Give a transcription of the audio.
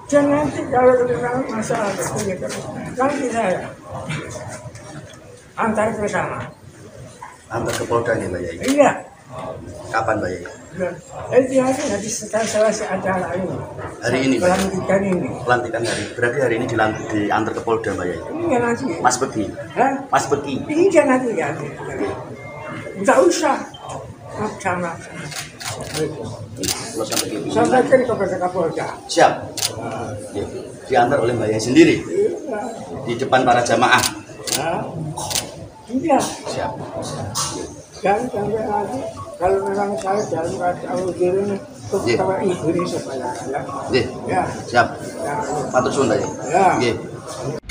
Dan nanti kalau memang masalah itu, nanti saya antar ke sana. Antar ke Polda nih Mbak Yai. Iya. Kapan Mbak Yai? Nanti setelah selesai acara ini. Hari ini. Pelantikan ini. Pelantikan hari. Berarti hari ini diantar ke Polda Mbak Yai. Iya nanti. Mas Beki. Hah? Mas Beki. Iya nanti ya. Enggak usah. Sama. Kalau sampai gitu. Sampaikan kepada Kapolda. Siap. Diantar oleh Mbak Yai sendiri. Iya. Di depan para jamaah. Iya. Siap. Dan sampai nanti kalau memang saya dalam keadaan diri kepada ibu ini supaya ya. Ya. Siap. Ya. Matur suwun Mbak Yai. Ya. Nggih.